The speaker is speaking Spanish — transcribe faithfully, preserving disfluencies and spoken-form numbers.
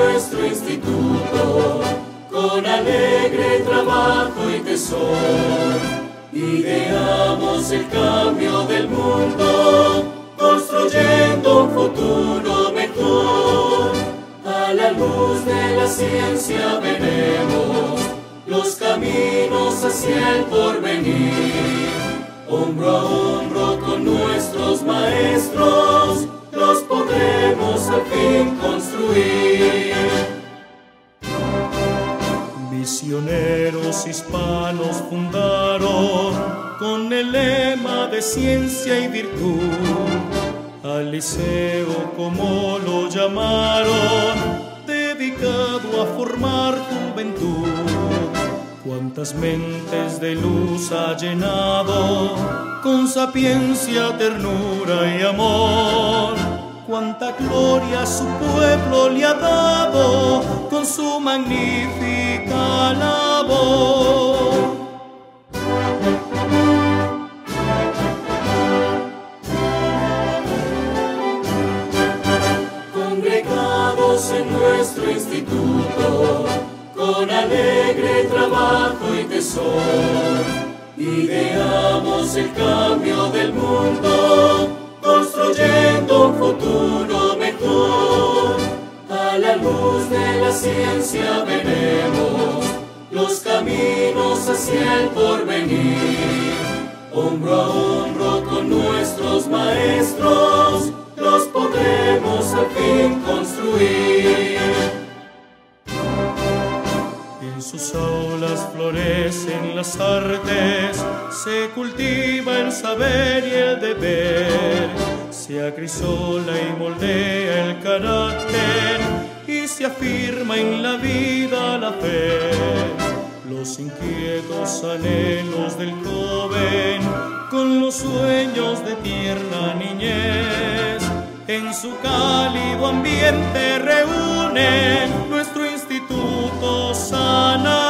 nuestro instituto, con alegre trabajo y tesón, ideamos el cambio del mundo, construyendo un futuro mejor. A la luz de la ciencia veremos los caminos hacia el porvenir. Hombro a hombro con nuestros maestros, los podremos al fin construir. Misioneros hispanos fundaron con el lema de ciencia y virtud al liceo, como lo llamaron, dedicado a formar juventud. Cuántas mentes de luz ha llenado con sapiencia, ternura y amor. Cuánta gloria a su pueblo le ha dado con su magnífica labor. Congregados en nuestro instituto, con alegre trabajo y tesón, ideamos el cambio del mundo, construyendo un futuro mejor. A la luz de la ciencia veremos los caminos hacia el porvenir. Hombro a hombro con nuestros maestros, los podremos al fin construir. En sus aulas florecen las artes, se cultiva el saber y el deber, se acrisola y moldea el carácter y se afirma en la vida la fe. Los inquietos anhelos del joven con los sueños de tierna niñez en su cálido ambiente reúnen nuestro instituto sana.